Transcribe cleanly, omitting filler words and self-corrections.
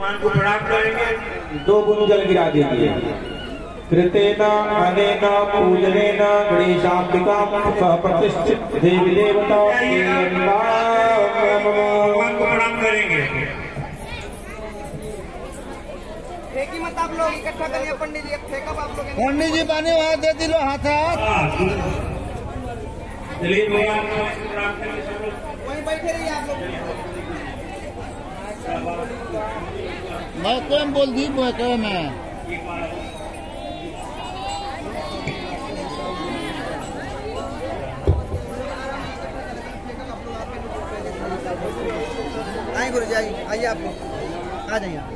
भगवान को प्रणाम करेंगे। 2 बूंद जल गिरा दीजिए। कृतेन अनेन पूजनेन गणेशाम्बिका प्रतिष्ठित देवी देवता भगवान को प्रणाम करेंगे। फेंकी मत आप लोग, इकट्ठा करिए पंडित जी। फेंकब आप लोग। पंडित जी पानी वहाँ दे दिलो हाथ हाथ। चलिए भगवान को प्रणाम करेंगे सब लोग। वहीं बैठे रहिए आप लोग। मैं क्यों बोल दी क्यों मैं आइए गुरु जी, आइए आप लोग आ जाइए।